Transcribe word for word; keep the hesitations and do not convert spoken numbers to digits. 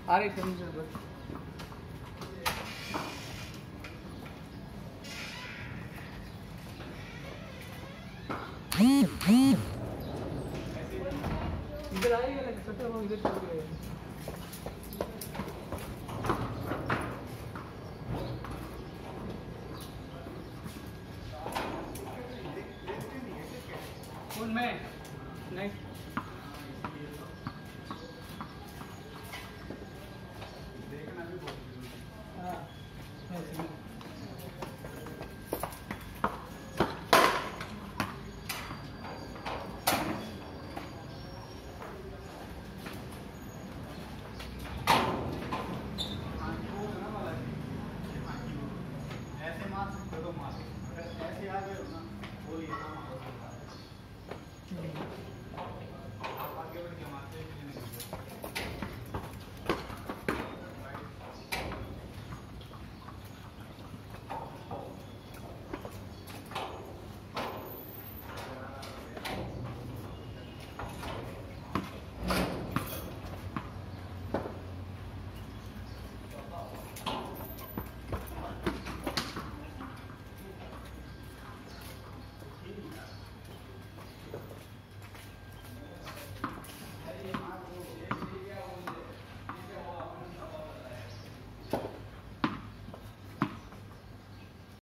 आ रही समझ बस इधर आएगा ना सटर वो इधर चल गए कौन मैं नहीं देखना भी बहुत हाँ ऐसे मास्क दो मास्क अगर ऐसे आ गए हो ना वो ये काम हो सकता है।